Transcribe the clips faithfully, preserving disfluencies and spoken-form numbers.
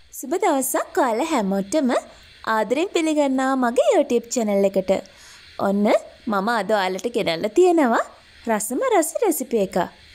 සුබ දවසක් ඔයාලා හැමෝටම ආදරෙන් පිළිගන්නවා මගේ YouTube channel එකට. ඔන්න මම අද ඔයාලට ගෙනල්ලා තියෙනවා රසම රස රෙසිපි එක.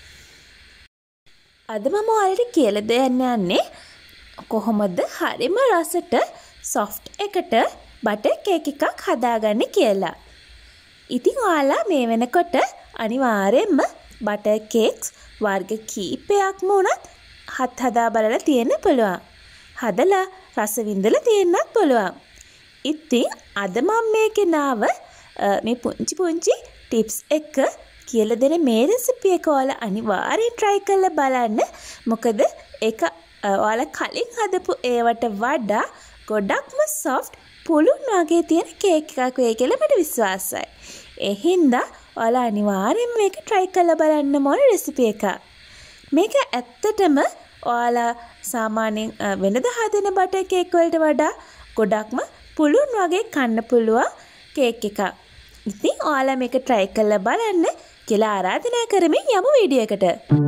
අද මම ඔයාලට කියලා දෙන්න යන්නේ කොහොමද හරිම රසට soft එකට බටර් කේක් එකක් හදාගන්නේ කියලා. ඉතින් ඔයාලා මේ වෙනකොට අනිවාර්යයෙන්ම බටර් කේක්ස් වර්ග කීපයක්ම උනත් හත් හදා බලලා තියෙන්න පුළුවන්. හදලා රස විඳලා තියෙන්නත් පුළුවන්. ඉතින් අද මම මේකේ නාව මේ පුංචි පුංචි ටිප්ස් එක කියලා දෙන මේ රෙසිපි එක ඔයාලා අනිවාර්යෙන් try කරලා බලන්න. මොකද ඒක ඔයාලා කලින් හදපු ඒවට වඩා ගොඩක්ම soft පුළුන් වගේ තියෙන කේක් එකක් වෙයි කියලා මට විශ්වාසයි. ඒ හින්දා ඔයාලා අනිවාර්යෙන් මේක try කරලා බලන්න ඕන රෙසිපි එකක්. මේක ඇත්තටම ඔයාලා සාමාන්‍යයෙන් වෙනද හදන බටර් කේක් වලට වඩා ගොඩක්ම පුළුන් වගේ කන්න පුළුවන් කේක් එකක්. ඉතින් ඔයාලා මේක try කරලා බලන්න කියලා ආරාධනා කරමින් යමු වීඩියෝ එකට.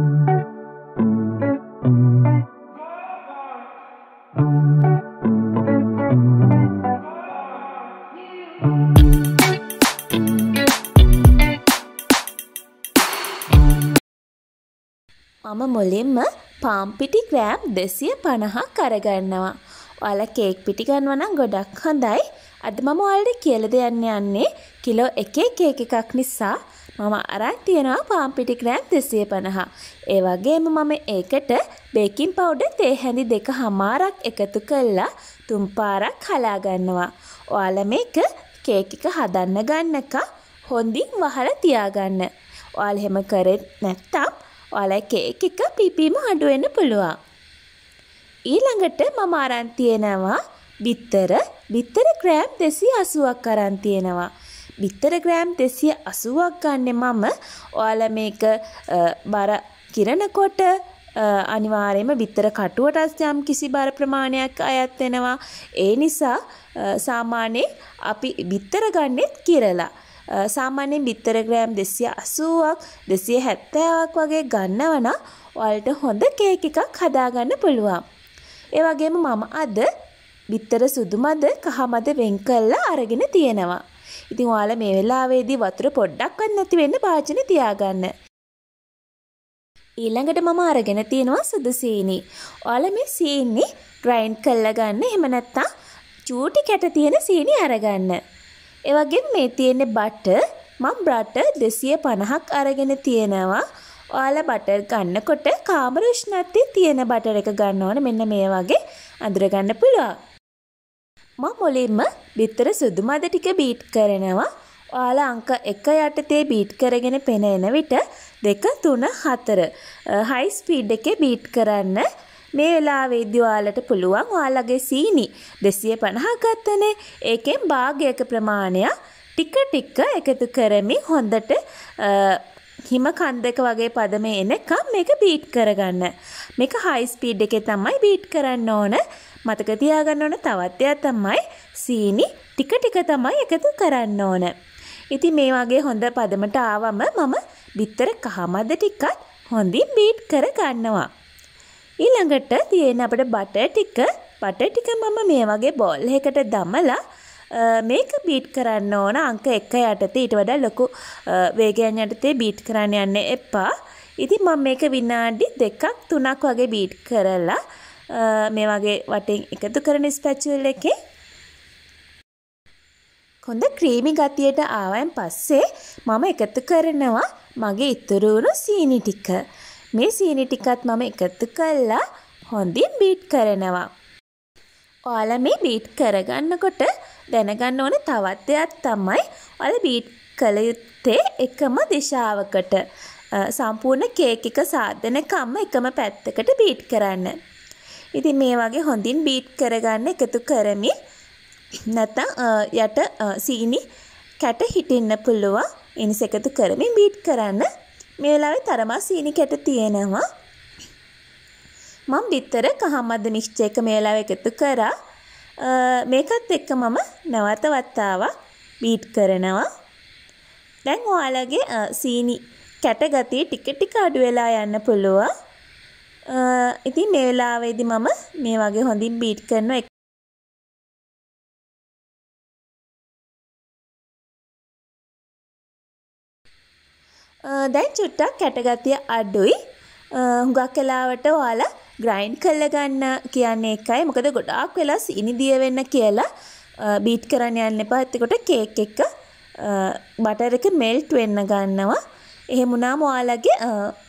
මම මුලින්ම පාම් පිටි ග්‍රෑම් දෙසිය පනහක් අරගන්නවා. ඔයාලා කේක් පිටි ගන්නවා නම් ගොඩක් හොඳයි. අද මම ඔයාලට කියලා දෙන්න යන්නේ කිලෝ එකේ කේක් එකක් නිසා මම අරන් තියනවා පාම් පිටි ග්‍රෑම් දෙසිය පනහ. ඒ වගේම මම ඒකට බේකින් පවුඩර් තේ හැඳි දෙක හමාරක් එකතු කරලා තුන් පාරක් හලා ගන්නවා. ඔයාලා මේක කේක් එක හදන්න ගන්නක හොඳින් වහලා තියාගන්න. ඔයාලා එහෙම කරේ නැත්තම් ඔයාලා කේක් එක පිපීම අඩු වෙන්න පුළුවන්. ඊළඟට මම අරන් තියනවා බිත්තර බිත්තර ග්‍රෑම් දෙසිය අසූවක් අරන් තියනවා. බිත්තර ග්‍රෑම් දෙසිය අසූවක් ගන්නෙ මම ඔයාලා මේක බර කිරනකොට අනිවාර්යයෙන්ම බිත්තර කටුවටත් යම් කිසි බර ප්‍රමාණයක් අයත් වෙනවා. ඒ නිසා සාමාන්‍යයෙන් අපි බිත්තර ගන්නෙත් කිරලා. සාමාන්‍යයෙන් බිත්තර ග්‍රෑම් දෙසිය අසූවක් දෙසිය හැත්තෑවක් වගේ ගන්නවා නම් ඔයාලට හොඳ කේක් එකක් හදාගන්න පුළුවන්. ඒ වගේම මම අද බිත්තර සුදු මද කහ මද වෙන් කරලා අරගෙන තියෙනවා. ඉතින් ඔයාලා මේ වෙලාවේදී වතුර පොඩ්ඩක්වත් නැති වෙන්න භාජනේ තියාගන්න. ඊළඟට මම අරගෙන තියෙනවා සුදු සීනි. ඔයාලා මේ සීනි ග්‍රයින්ඩ් කරලා ගන්න. එහෙම නැත්නම් චූටි කැට තියෙන සීනි අරගන්න. ඒ වගේම මේ තියෙන්නේ බටර්. මම බටර් දෙසිය පනහක් අරගෙන තියෙනවා. ඔයාලා බටර් ගන්නකොට කාමර උෂ්ණත්වයේ තියෙන බටර් එක ගන්න ඕනේ. මෙන්න මේ වගේ අඳුර ගන්න පුළුවන්. මම මුලින්ම බිත්තර සුදු මද ටික බීට් කරනවා. ඔයාලා අංක එක යටතේ බීට් කරගෙන පෙනෙන විට දෙක තුන හතර හයි ස්පීඩ් එකේ බීට් කරන්න. මේ වෙලාවේදී ඔයාලට පුළුවන් ඔයාලගේ සීනි දෙසිය පනහක් ගත්තනේ. ඒකෙන් භාගයක ප්‍රමාණයක් ටික ටික එකතු කරමින් හොඳට හිම කන්දක වගේ පදම එනකම් මේක බීට් කරගන්න. මේක හයි ස්පීඩ් එකේ තමයි බීට් කරන්න ඕන. මතක තියාගන්න ඕන තවත් දෙයක් තමයි සීනි ටික ටික තමයි එකතු කරන්න ඕන. ඉතින් මේ වගේ හොඳ පදමට ආවම මම බිත්තර කහ මද ටිකත් හොඳින් බීට් කර ගන්නවා. ඊළඟට තියෙන අපිට බටර් ටික බටර් ටික මම මේ වගේ බෝල් එකකට දමලා මේක බීට් කරන්න ඕන. අංක එක යටතේ ඊට වඩා ලොකු වේගයන් යටතේ බීට් කරන්න යන්න එපා. ඉතින් මම මේක විනාඩි දෙකක් තුනක් වගේ බීට් කරලා මේ වගේ වටෙන් එකතු කරන ස්පැචුවල් එකේ හොඳ ක්‍රීමි ගතියට ආවයින් පස්සේ මම එකතු කරනවා මගේ ඉතුරු වුණු සීනි ටික. මේ සීනි ටිකත් මම එකතු කරලා හොඳින් බීට් කරනවා. ඔයාලා මේ බීට් කරගන්නකොට දැනගන්න ඕනේ තවත් දෙයක් තමයි ඔයාලා බීට් කළ යුත්තේ එකම දිශාවකට. සම්පූර්ණ කේක් එක සාදනකම්ම එකම පැත්තකට බීට් කරන්න. ඉතින් මේ වගේ හොඳින් බීට් කරගන්න එකතු කරමින් නැත්නම් යට සීනි කැට හිටින්න පුළුවන්. එනිස එකතු කරමින් බීට් කරන්න. මේ වෙලාවේ තරමක් සීනි කැට තියෙනවා. මම බිත්තර කහ මද මික්ස්චර් එක මේ වෙලාවේ එකතු කරා. මේකත් එක්ක මම නැවත වතාවක් බීට් කරනවා. දැන් ඔයාලගේ සීනි කැට ගතිය ටික ටික අඩු වෙලා යන්න පුළුවන්. ඉතින් මේ වෙලාවේදී මම මේ වගේ හොඳින් බීට් කරනවා. දැන් චුට්ටක් කැටගතිය අඩුයි. හුඟක් වෙලාවට ඔයාලා ග්‍රයින්ඩ් කරලා ගන්න කියන්නේ එකයි. මොකද ගොඩාක් වෙලා සීනි දිය වෙන්න කියලා බීට් කරන්න යන්න එපා. එතකොට කේක් එක බටර් එක මෙල්ට් වෙන්න ගන්නවා. එහෙම වුණාම ඔයාලගේ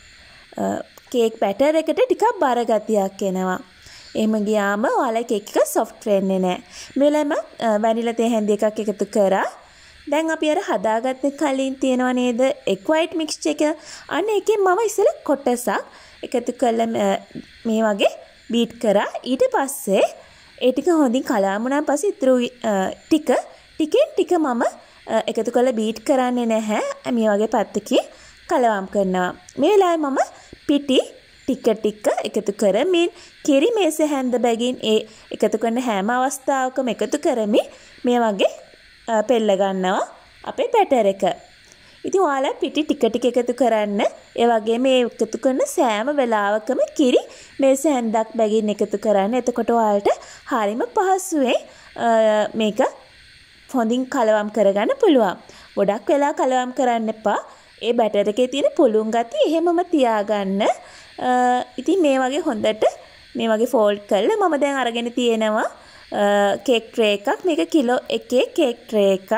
කේක් බැටර් එකට ටිකක් බර ගතියක් එනවා. එහෙම ගියාම ඔයාලගේ කේක් එක සොෆ්ට් වෙන්නේ නැහැ. මේ වෙලාවෙම වැනිලා තේ හැන්දි එකක් එකතු කරා. දැන් අපි අර හදාගත්ත කලින් තියනවා නේද egg white mixture එක. අන්න ඒකෙන් මම ඉස්සෙල්ලා කොටසක් එකතු කරලා මේ වගේ බීට් කරා. ඊට පස්සේ ඒ ටික හොඳින් කලවම් වුණාන් පස්සේ ඉතුරු ටික ටිකෙන් ටික මම එකතු කරලා බීට් කරන්නේ නැහැ. මේ වගේ පැත්තකින් කලවම් කරනවා. මේ වෙලාවේ මම පිටි ටික ටික එකතු කරමින් කිරි මේස හැන්ද බැගින් ඒ එකතු කරන හැම අවස්ථාවකම එකතු කරමින් මේ වගේ පෙල්ල ගන්නවා අපේ බැටර් එක. ඉතින් ඔයාලා පිටි ටික ටික එකතු කරන්න. ඒ වගේම මේ එකතු කරන සෑම වෙලාවකම කිරි මේස හැන්දක් බැගින් එකතු කරන්න. එතකොට ඔයාලට හරිම පහසුවෙන් මේක හොඳින් කලවම් කරගන්න පුළුවන්. ගොඩක් වෙලා කලවම් කරන්න එපා. ඒ බැටර් එකේ තියෙන පුළුන් ගතිය එහෙමම තියාගන්න. ඉතින් මේ වගේ හොඳට මේ වගේ ෆෝල්ඩ් කරලා මම දැන් අරගෙන තියෙනවා කේක් ට්‍රේ එකක්. මේක කිලෝ එකේ කේක් ට්‍රේ එකක්.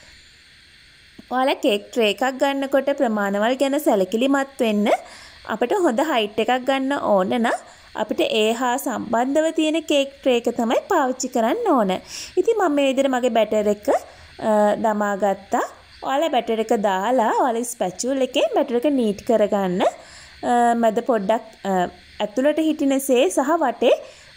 ඔයාලා කේක් ට්‍රේ එකක් ගන්නකොට ප්‍රමාණවල් ගැන සැලකිලිමත් වෙන්න. අපිට හොඳ හයිට් එකක් ගන්න ඕන නම් අපිට ඒ හා සම්බන්ධව තියෙන කේක් ට්‍රේ එක තමයි පාවිච්චි කරන්න ඕන. ඉතින් මම මේ විදිහට මගේ බැටර් එක දමා ගත්තා. ඔයාලා බැටර් එක දාලා ඔයාලා ස්පැචුල් එකෙන් බැටර් එක නීට් කරගන්න. මැද පොඩ්ඩක් ඇතුළට හිටිනසේ සහ වටේ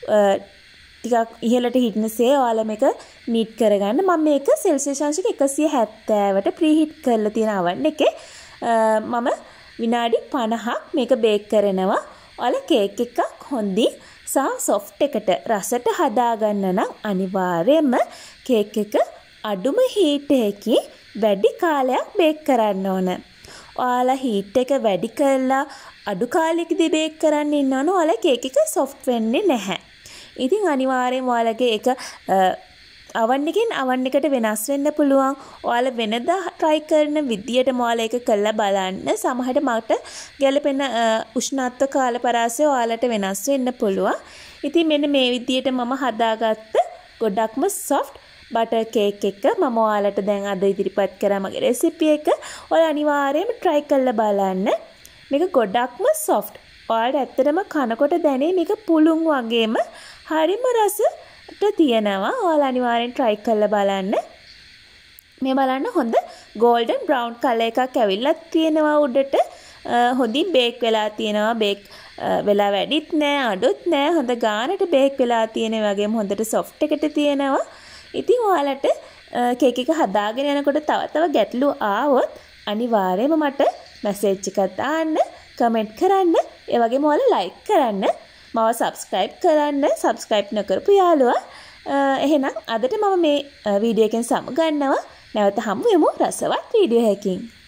ටිකක් ඉහළට හිටිනසේ ඔයාලා මේක නීට් කරගන්න. මම මේක සෙල්සියස් අංශක එකසිය හැත්තෑවට ප්‍රීහීට් කරලා තියෙන oven එකේ මම විනාඩි පනහක් මේක බේක් කරනවා. ඔයාලා කේක් එකක් හොඳින් සහ සොෆ්ට් එකට රසට හදාගන්න නම් අනිවාර්යයෙන්ම කේක් එක අඩුම හීට් එකකින් වැඩි කාලයක් බේක් කරන්න ඕන. ඔයාලා හීට් එක වැඩි කරලා අඩු කාලයකදී බේක් කරන්න ඉන්නවනේ ඔයාලා කේක් එක සොෆ්ට් වෙන්නේ නැහැ. ඉතින් අනිවාර්යෙන් ඔයාලගේ එක oven එකෙන් oven එකට වෙනස් වෙන්න පුළුවන්. ඔයාලා වෙනදා try කරන විදියටම ඔයාලා ඒක කරලා බලන්න. සමහරට මට ගැලපෙන උෂ්ණත්ව කාල පරාසය ඔයාලට වෙනස් වෙන්න පුළුවන්. ඉතින් මෙන්න මේ විදියට මම හදාගත්ත ගොඩක්ම soft butter cake එක මම ඔයාලට දැන් අද ඉදිරිපත් කරා මගේ රෙසිපි එක. ඔයාලා අනිවාර්යයෙන්ම try කරලා බලන්න. මේක ගොඩක්ම soft. ඔයාලට ඇත්තටම කනකොට දැනේ මේක පුළුන් වගේම හරිම රසට තියෙනවා. ඔයාලා අනිවාර්යෙන් try කරලා බලන්න. මේ බලන්න හොඳ golden brown color එකක් ඇවිල්ලා තියෙනවා උඩට. හොඳින් බේක් වෙලා තියෙනවා. බේක් වෙලා වැඩිත් නෑ අඩුත් නෑ. හොඳ ගානට බේක් වෙලා තියෙන වගේම හොඳට soft එකට තියෙනවා. ඉතින් ඔයාලට කේක් එක හදාගෙන යනකොට තව තව ගැටලු ආවොත් අනිවාර්යයෙන්ම මට මැසේජ් එකක් දාන්න, කමෙන්ට් කරන්න, ඒ වගේම ඔයාලා ලයික් කරන්න, මාව සබ්ස්ක්‍රයිබ් කරන්න. සබ්ස්ක්‍රයිබ් නොකරපු යාළුවා එහෙනම් අදට මම මේ වීඩියෝ එකෙන් සමු ගන්නවා. නැවත හමු වෙමු රසවත් වීඩියෝ එකකින්.